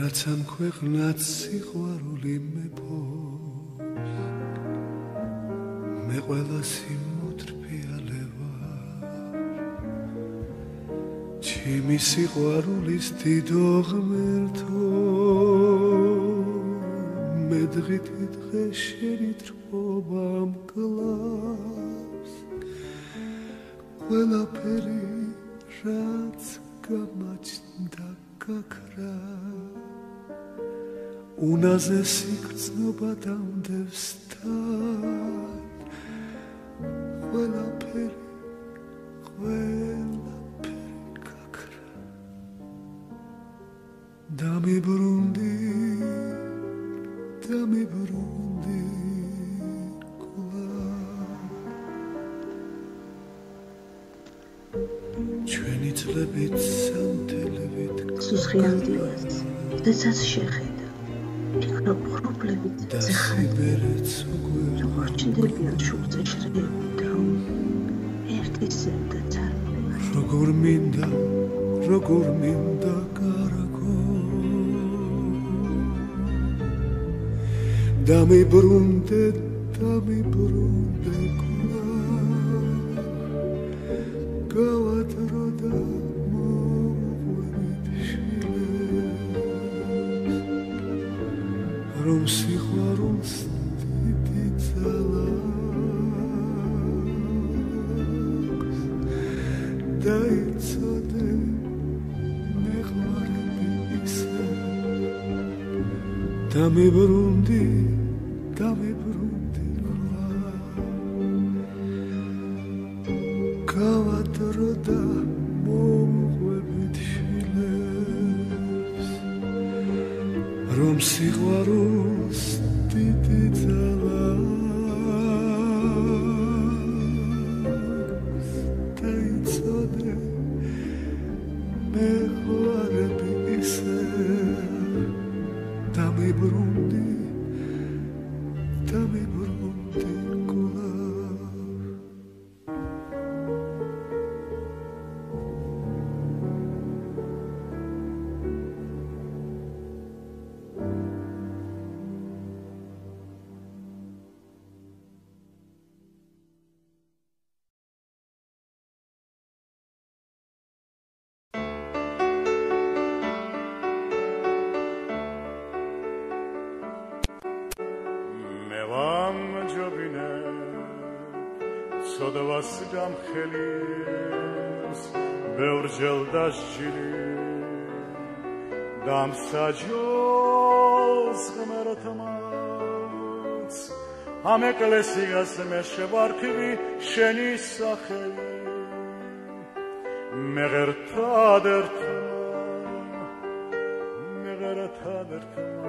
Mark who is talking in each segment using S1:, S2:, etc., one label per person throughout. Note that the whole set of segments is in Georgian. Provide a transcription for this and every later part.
S1: რაც ამ ქვეყნად სიყვარული მეფობს მე ყველას იმოტრფიალება ჩემი სიყვარულის დიდო ღმერთო მე დღე შენი თრობა მკლავს ყველაფერი რაც გამაჩნდა გაქრა უნაზე სიგრძნობა დამდევს თან ყველაფერი გაქრა დამიბრუნდი ჩვენი წლებით სანთელებით
S2: სუსხიანდილას დეცას შეხედა ფიქრობ ხრობლებით ზეხადერიც როგორ ჩნდებიან შუბზე შრეებით რომ ერთის ზევდა წარმოება
S1: როგორ მინდა კარგო დამიბრუნდე გავატრო და მოგვერით შილებს რომ სიყვარულს დიდი ძალა აქვს დაიცოდე მეყვარები ისე დამიბრუნდი გავატრო და მოგვებით შილებს რომ სიყვარულს დიდი ძალა აქვს დაიცოდე მეყვარები ისე დამიბრუნდი
S3: სოდვას გამხელის ბევრჯერ დასჯილი დამსაჯოს ღმერთმაც ამ ეკლესიას მე შევარქვი შენი სახელი მეღერთად ერთმა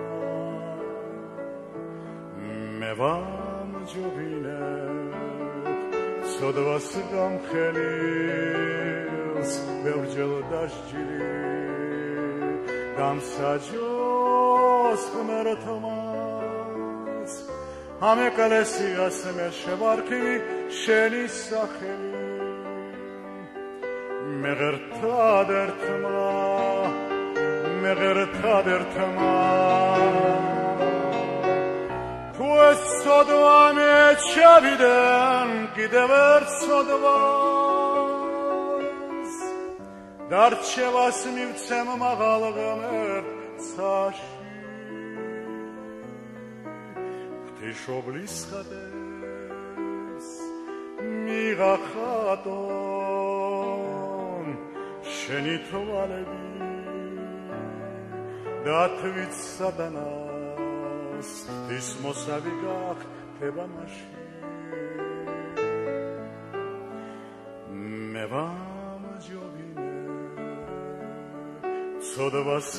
S3: მე ვამჯობინე სოდვას გამხელის ბევრჯერ დასჯილი დამსაჯოს ღმერთმაც ამ ეკლესიას მე შევარქვი შენი სახელი მეღერთად ერთმა თუ ეს სოდვა მე ჩავიდან კიდევ ერთ სოდვას დარჩევას მივცემ მაღალ ღმერთსაში ღვთისმშობლის ხატებს მიღახატონ შენი თვალები და თვით სატანას ღვთის მოსავი გახდება მასში მე ვამჯობინე სოდვას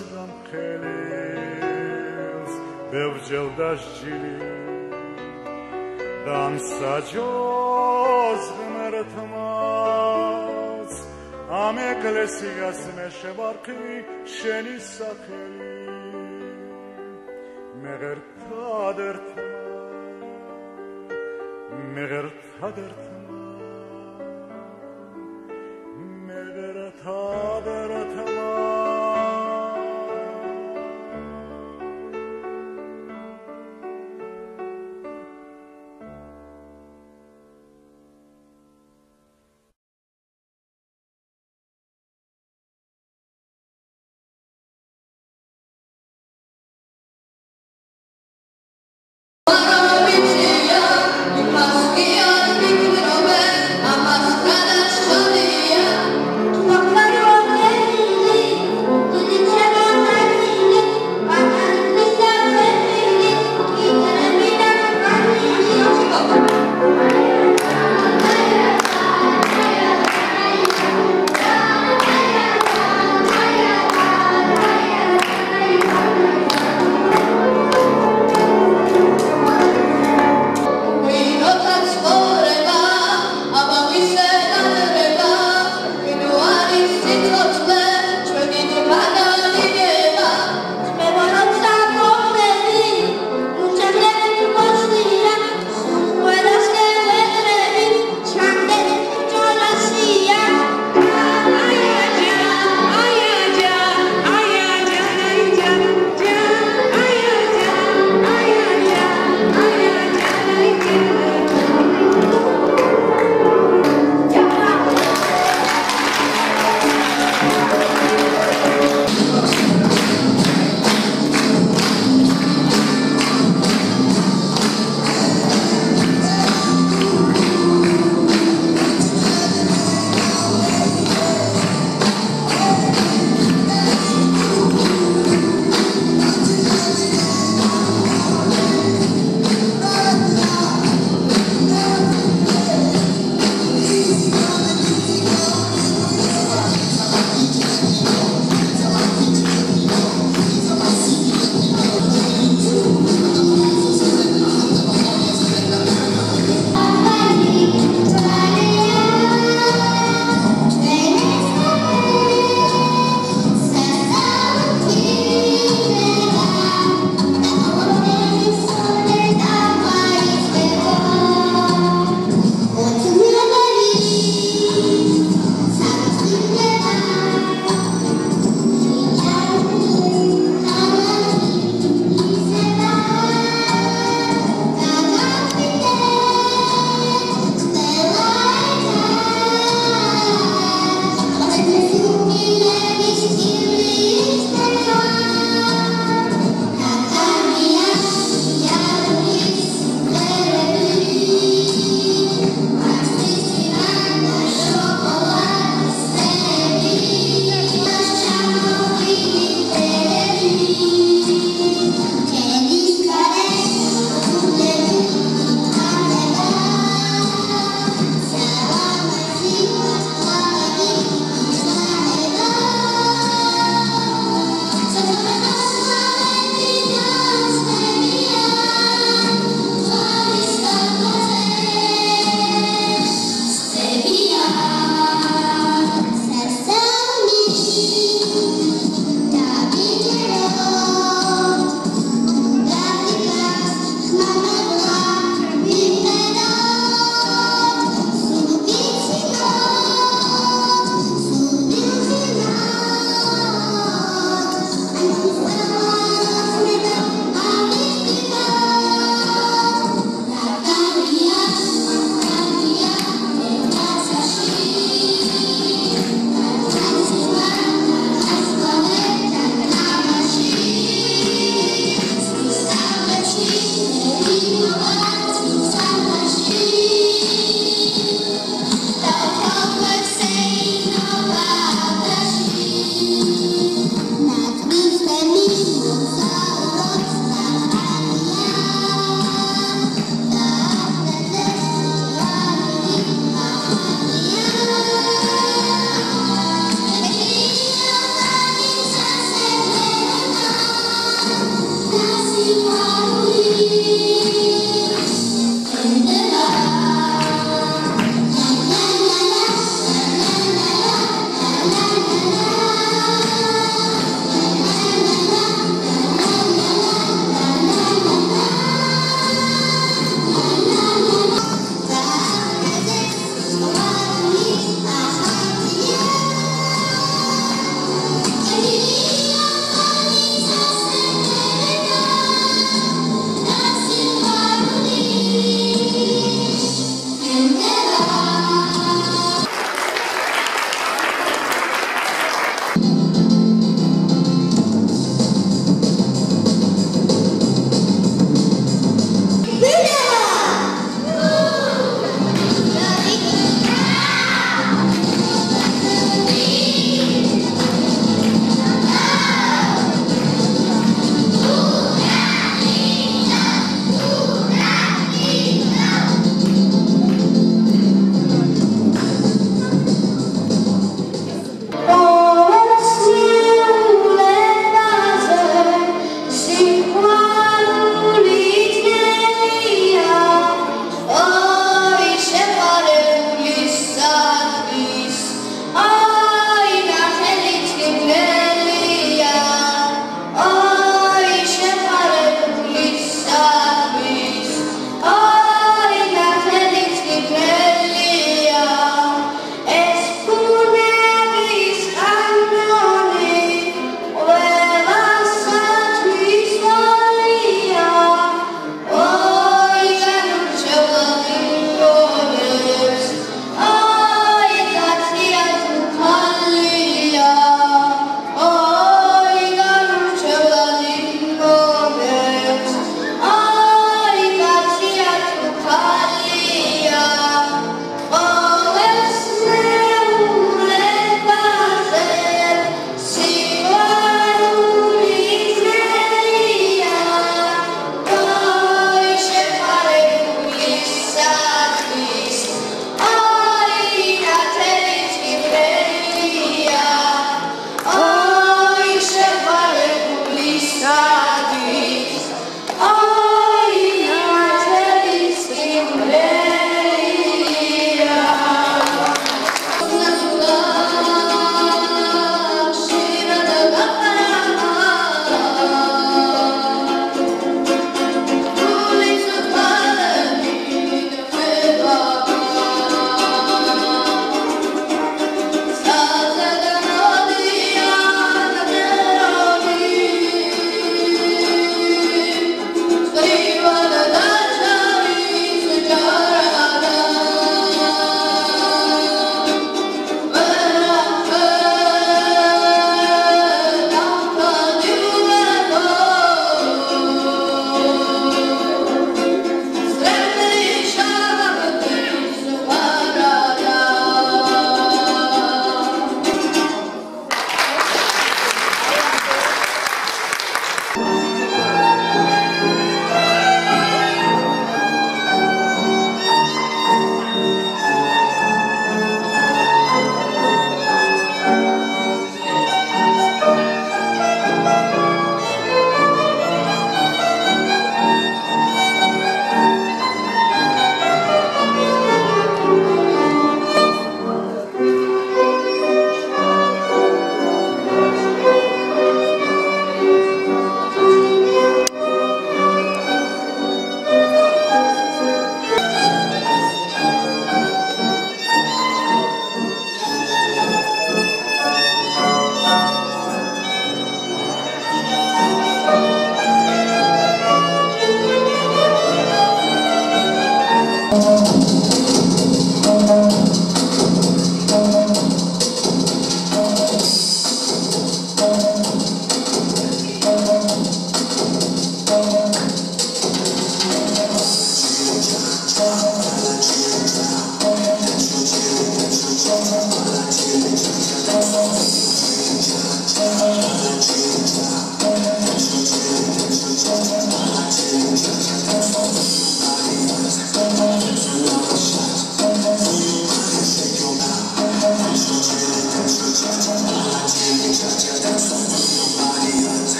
S3: გამხელის ბევრჯერ დასჯილი დამსაჯოს ღმერთმაც ამ ეკლესიას მე შევარქვი შენი სახელი მეღერთად ერთმა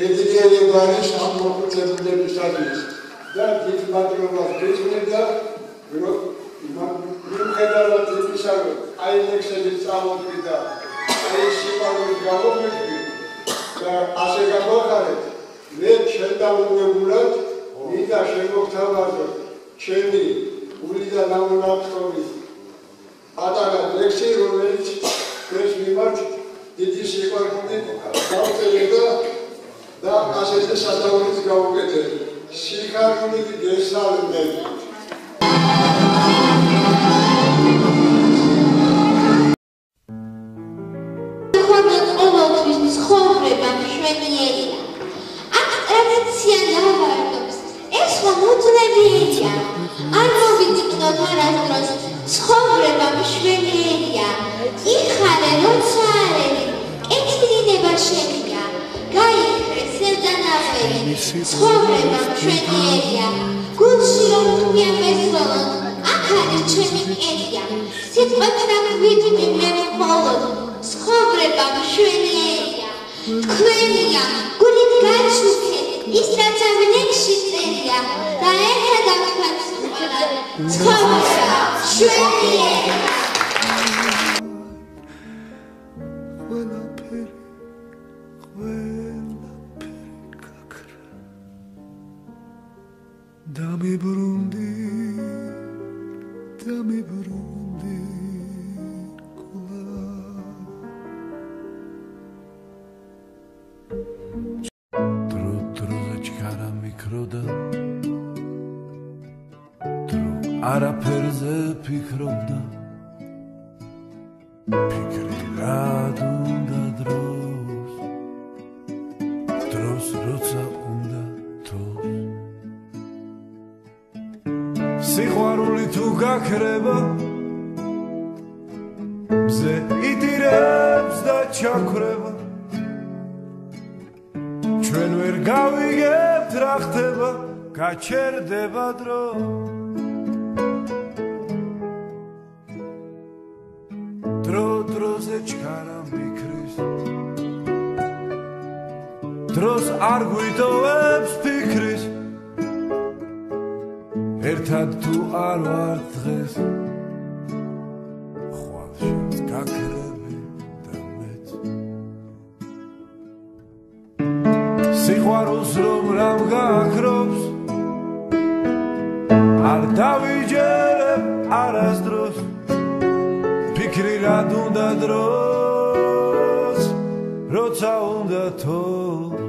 S4: მედიცინის ბარის ამოწურებების სტატიის და დიპლომატიურ გეჭირება და მიუხედავად იმისა, რომ აილექსების წამოდგა აი სიყვარულის გამომეწვი და ასე გამოხარეთ, მე შედაუნებულად მინდა შემოგთავაზო ჩემი გული და ნამონათქობის პატარა ლექსი, რომელიც ჩვენს მიმართ დიდი სიყვარულით გავწერდა და ასეთი სასწაულიც გავუკეთეთ. სიხარულით გესალმებით.
S5: ცხოვრება მშვენიერია. აქ ტრადიცია დავარდობს. ეს მოძლებელია. არ მოვიწყდოთ არასდროს. ცხოვრება მშვენიერია. იხარე როცა არის. კეთილინება შენია. გაიქრე სევდანაველი. ცხოვრება მშვენიერია. გულში რომ მიამესროლოთ. აქ არის ჩემი კეთია. სიტყვით რა გვიძვი მე მხოლოდ. ცხოვრება მშვენიერია. თქვენია, გულით გაჩუქეთ, ის რაც ამნექში წერია და ერთად ამქვაც უყურეთ. ცხოვრება მშვენიერია.
S1: არაფერზე ფიქრობდა ფიქრი რად უნდა დროს როცა უნდა თოს სიყვარული თუ გაქრება მზე იტირებს და ჩაქრება ჩვენ ვერ გავიგებთ რა ხდება გაჩერდება დრო დროზე ჩქარა მიქრის დროს არ გვიტოვებს ფიქრის ერთად თუ არ ვარ დღეს ხვალ შენს გაქრები და მეც სიყვარულს რომ რამ გაქრობს არ დავიჯერებ არასდროს ფიქრი რად უნდა დროს როცა უნდა თო